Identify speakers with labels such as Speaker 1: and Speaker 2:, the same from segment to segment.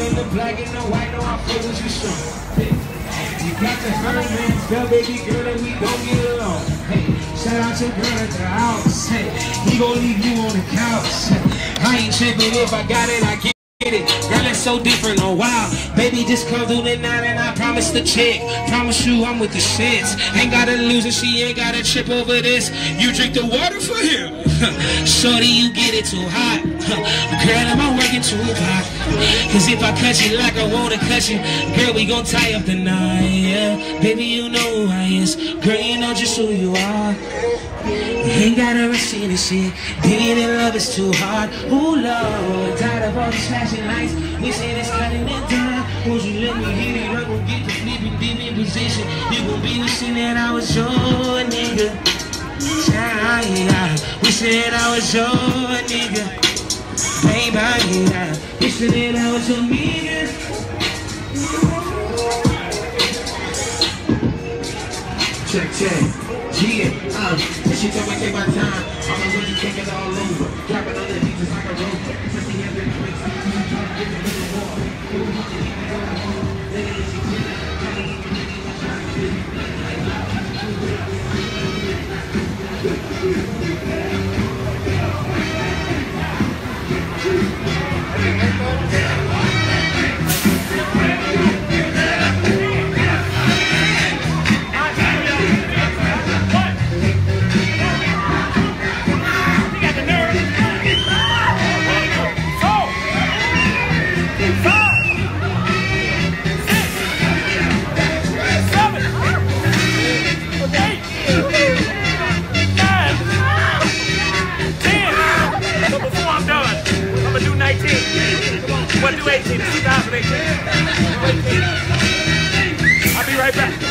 Speaker 1: in the black and the white, no, I fuck with you strong. Hey, you got the 100 man spell, baby girl, and we gon' get along. Hey, shout out your girl at the house. Hey, he gon' leave you on the couch. I ain't tripping if I got it, I get it. Girl, it's so different, oh wow. Baby, just come through the night and I promise the chick. Promise you I'm with the shits. Ain't gotta lose it, she ain't gotta trip over this. You drink the water for him. Shorty, you get it too hot. Girl, am I working too hot? Cause if I cut you like I wanna cut you, girl, we gon' tie up the night, yeah. Baby, you know who I is. Girl, you know just who you are. You ain't gotta rush in this shit. Being in love is too hard. Ooh, Lord, tired of all these flashing lights. We say it's cutting it down. Won't you let me hit it? I'm gon' get the flipping deep in position. You gon' be wishing that I was your nigga. We said I was your nigga. Baby, wishing that I was your nigga. Check. Yeah, she told me take my time. I'ma really take it all over. Drop it on the beat just like a rover. Pussy has been quick, so I'm gonna drop it in the water. We'll do 18, 2018. I'll be right back.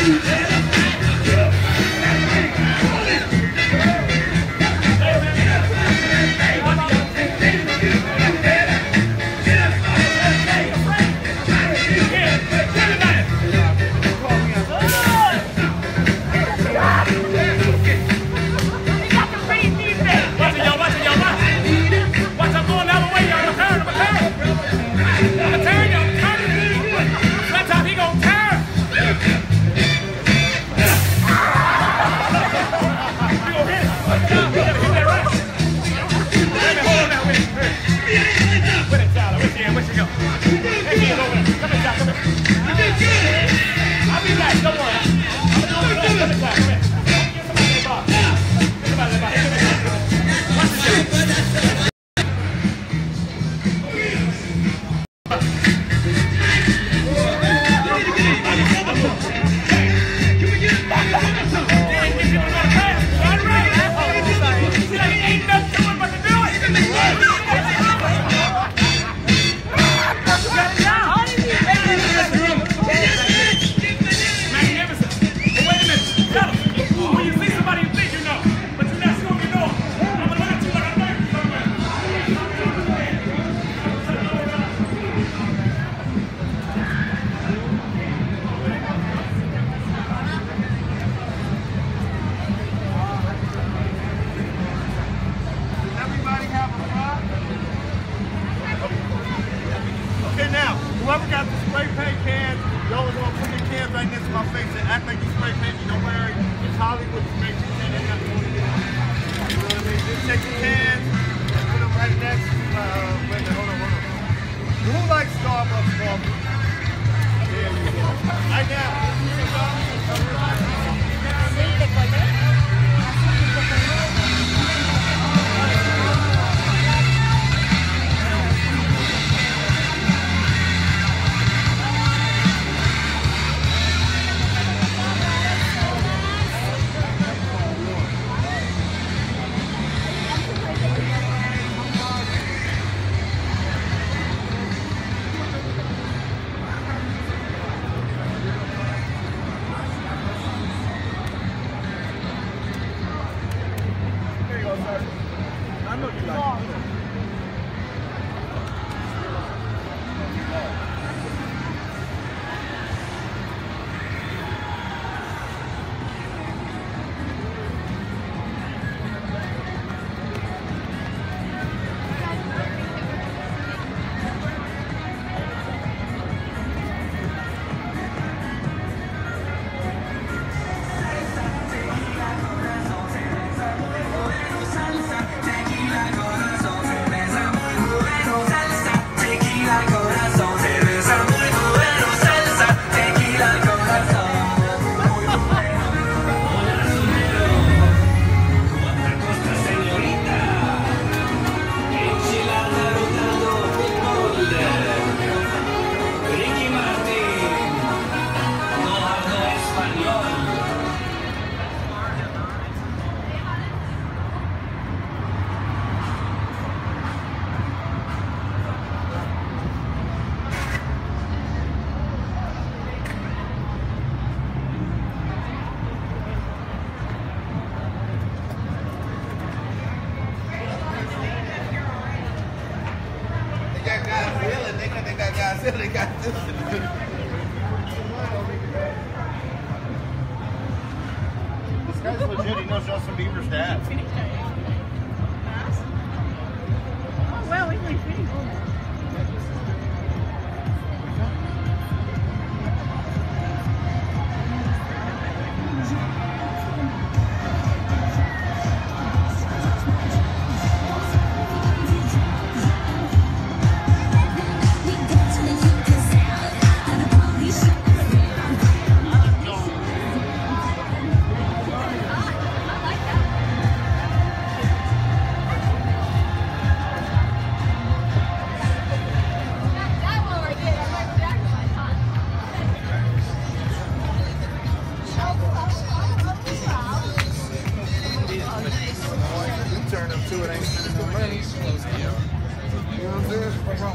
Speaker 2: Whoever got the spray paint cans, y'all are gonna put your cans right next to my face and act like you spray paint. Don't worry, it's Hollywood spray paint. You know what I mean? Just take your cans and put them right next to, wait a minute, hold on. Who likes Starbucks coffee? There you go. Right now. I know you like it. guys said they got this. This guy's legit. He knows Justin Bieber's dad.
Speaker 3: Oh, well, we can finish.
Speaker 2: Turn them to it, ain't spending no money. You know what I'm saying?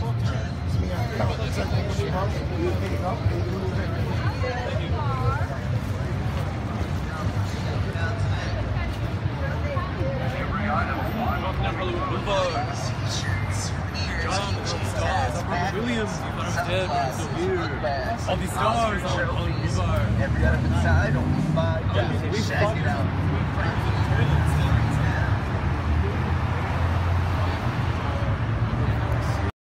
Speaker 4: Williams, you thought I was dead, but I'm still here. All these stars on Boulevard.
Speaker 5: Every other side on the 5, check it out.